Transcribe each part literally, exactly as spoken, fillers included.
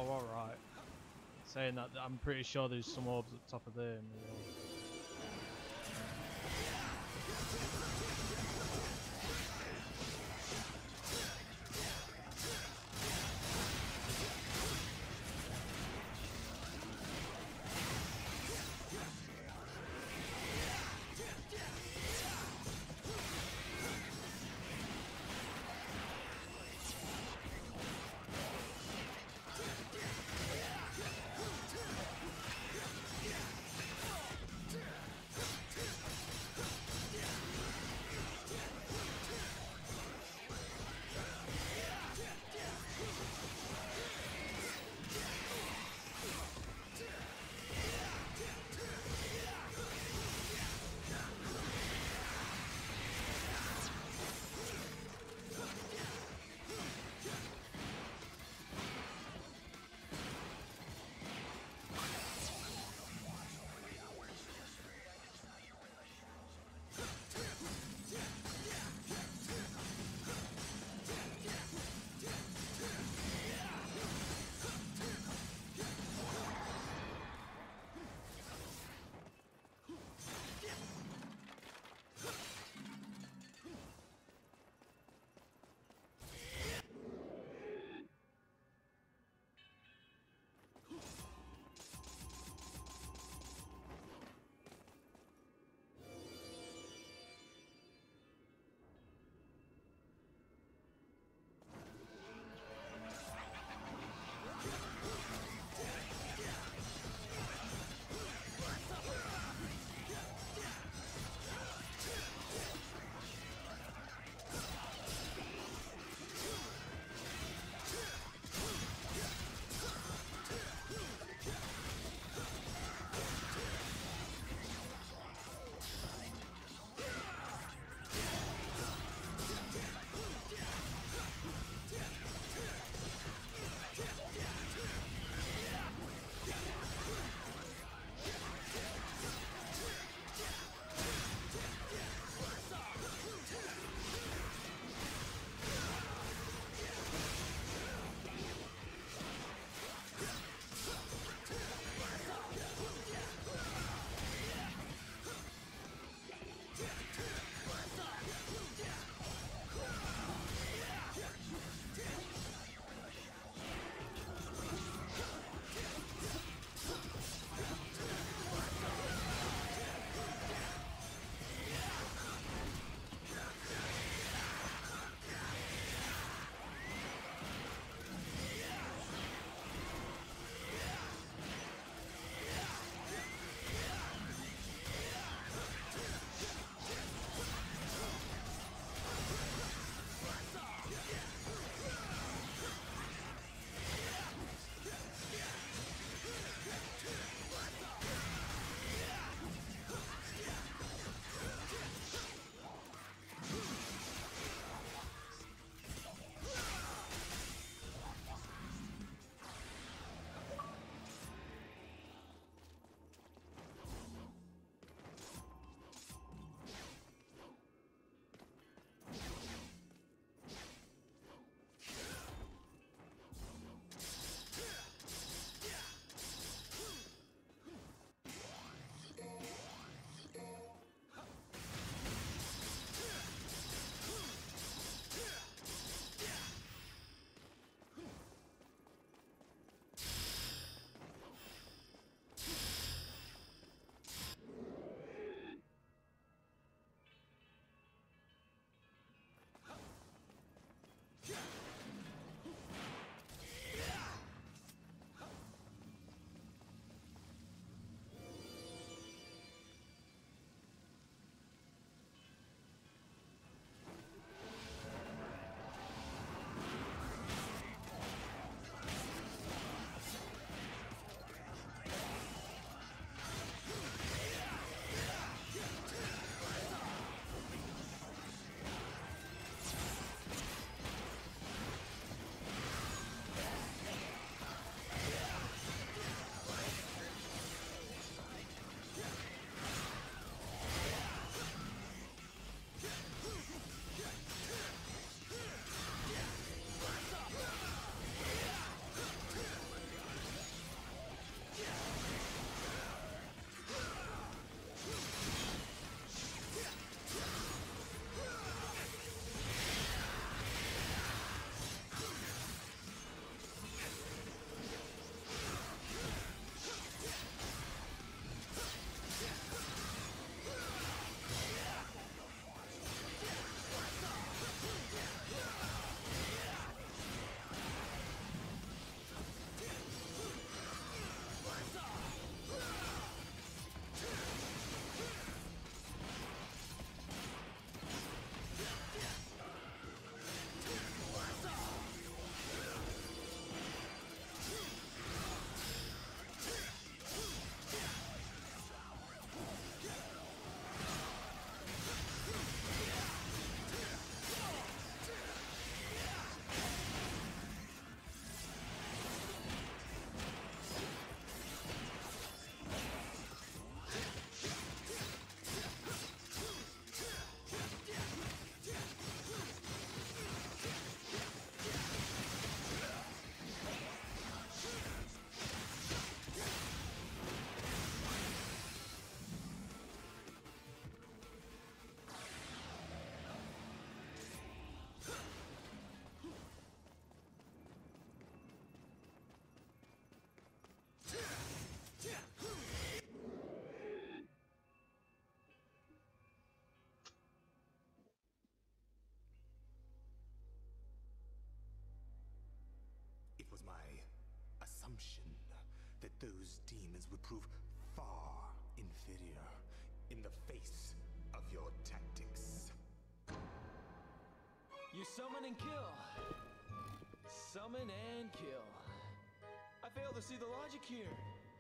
Oh, alright. Saying that, I'm pretty sure there's some orbs at the top of there in the wall. those demons would prove far inferior in the face of your tactics. You summon and kill. Summon and kill. I fail to see the logic here.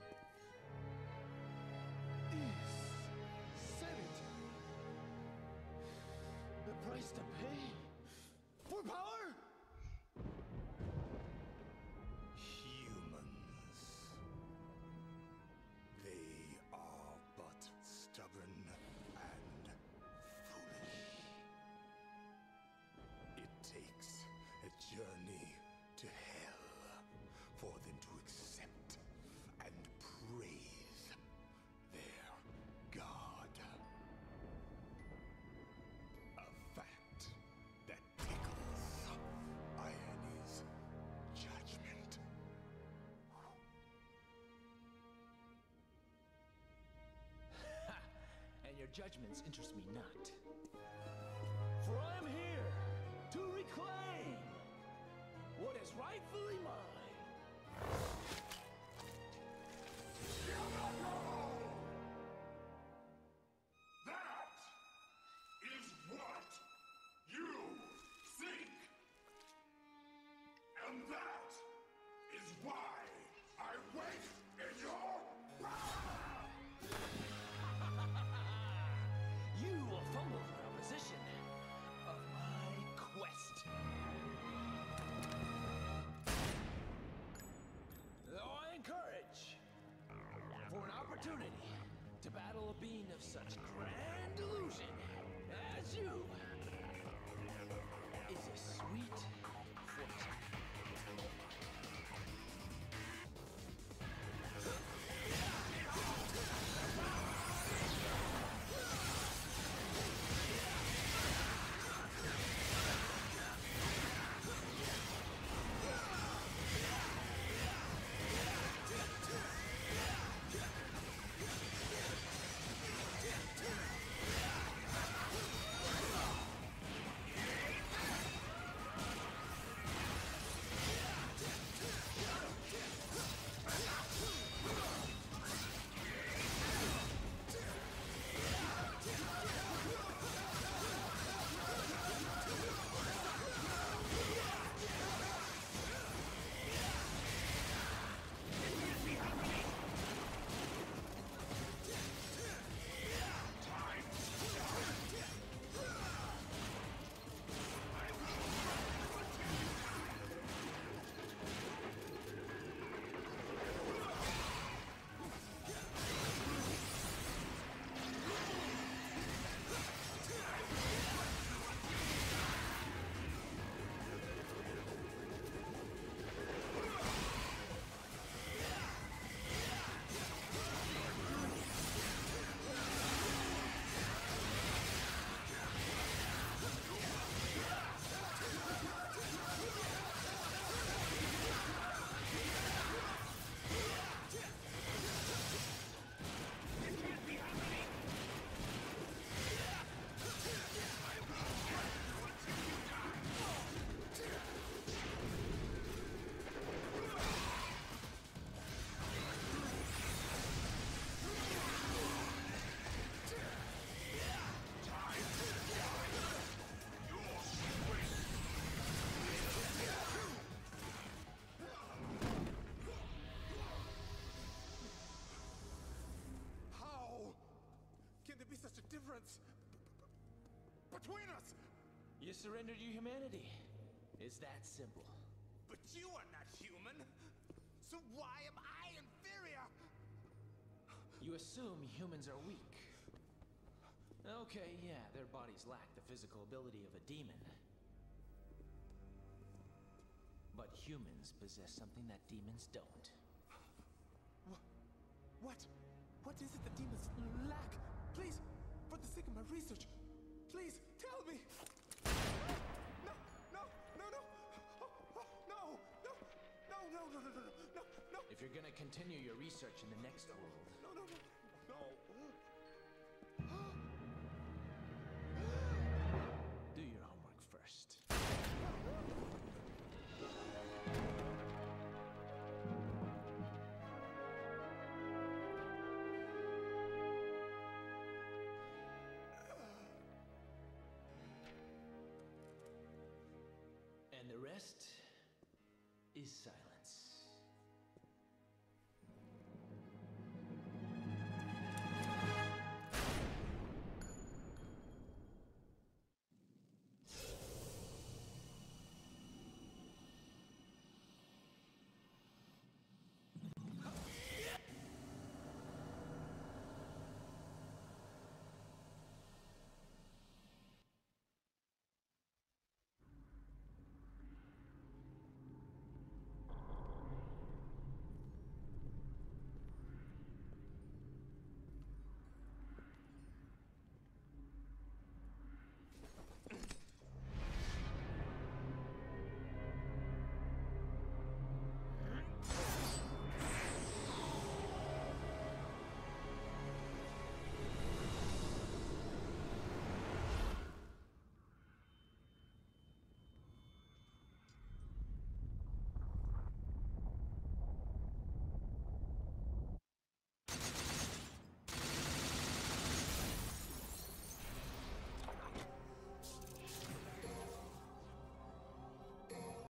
Is sanity the price to pay for power? Humans. They are but stubborn and foolish. It takes a journey to hell for them to accept and praise their god. A fact that tickles Irony's judgment. And your judgments interest me not. For I am here to reclaim what is rightfully mine. That is what you seek. And that is why I wait in your power. You will fumble your opposition of my quest. Though I encourage for an opportunity to battle a being of such grand delusion as you is a sweet fortune. difference between us. You surrendered your humanity. It's that simple. But you are not human. So why am I inferior? You assume humans are weak. Okay, yeah, their bodies lack the physical ability of a demon. But humans possess something that demons don't. What? What is it that demons lack? Please, for the sake of my research, please tell me. No, no, no, no, oh, oh, no, no, no, no, no, no, no, no, no. If you're gonna continue your research in the next world, No, no, no, no. do your homework first. And the rest is silence.